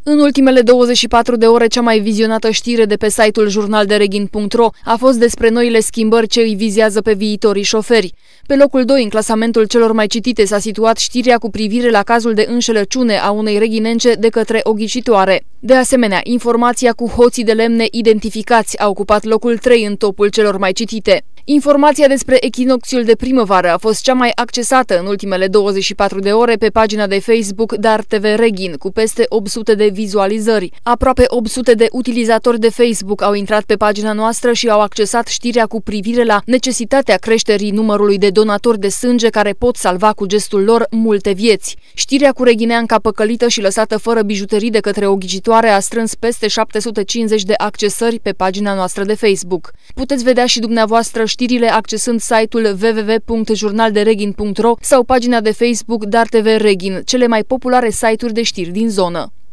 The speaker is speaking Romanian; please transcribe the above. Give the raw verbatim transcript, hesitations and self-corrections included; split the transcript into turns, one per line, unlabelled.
În ultimele douăzeci și patru de ore, cea mai vizionată știre de pe site-ul jurnaldereghin punct ro a fost despre noile schimbări ce îi vizează pe viitorii șoferi. Pe locul doi, în clasamentul celor mai citite, s-a situat știrea cu privire la cazul de înșelăciune a unei reghinence de către o ghicitoare. De asemenea, informația cu hoții de lemne identificați a ocupat locul trei în topul celor mai citite. Informația despre echinocțiul de primăvară a fost cea mai accesată în ultimele douăzeci și patru de ore pe pagina de Facebook Dar T V Reghin, cu peste opt sute de vizualizări. Aproape opt sute de utilizatori de Facebook au intrat pe pagina noastră și au accesat știrea cu privire la necesitatea creșterii numărului de donatori de sânge care pot salva cu gestul lor multe vieți. Știrea cu reghineanca păcălită și lăsată fără bijuterii de către o ghicitoare a strâns peste șapte sute cincizeci de accesări pe pagina noastră de Facebook. Puteți vedea și dumneavoastră știrile accesând site-ul w w w punct jurnaldereghin punct ro sau pagina de Facebook Dar T V Reghin, cele mai populare site-uri de știri din zonă.